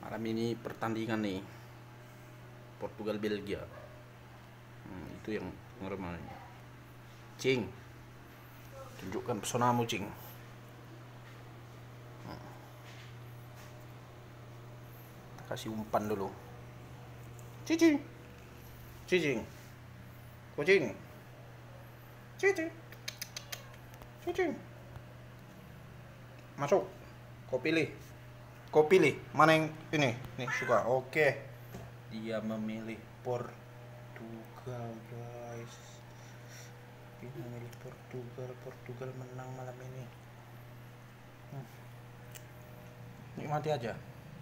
Malam ini pertandingan nih, Portugal Belgia. Itu yang normalnya. Cing, tunjukkan pesonamu, Cing. Kasih umpan dulu. Cicing, cicing, kucing, cicing, cicing. Masuk. Kau pilih mana yang ini suka. Oke, dia memilih Portugal, guys. Dia memilih Portugal menang malam ini. Nikmati aja,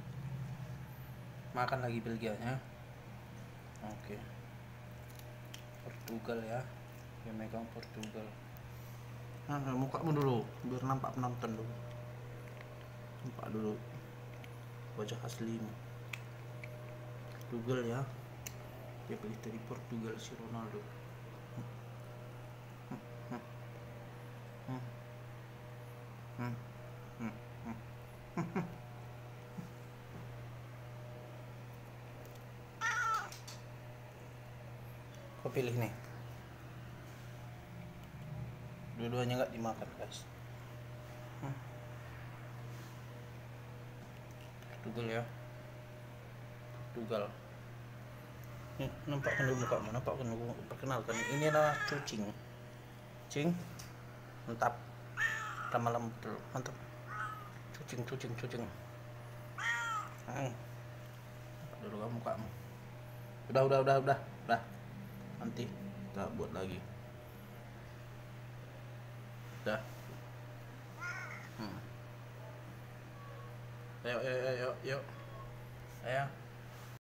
makan lagi Belgianya. Oke, Portugal ya, dia megang Portugal. Nah, mukamu dulu biar nampak penonton dulu. Nampak dulu wajah aslimu. Portugal ya, dia pilih dari Portugal si Ronaldo. Kau pilih nih. Dua-duanya nggak dimakan, guys. Portugal ya, Portugal. Nih, nampakkan dulu mukamu, nampakkan dulu. Perkenalkan, ini adalah Cucing. Cing, mantap. Lama-lama betul, mantap. Cucing. Nampak dulu kamu mukamu. Udah. Nanti kita buat lagi. Udah. Ayo.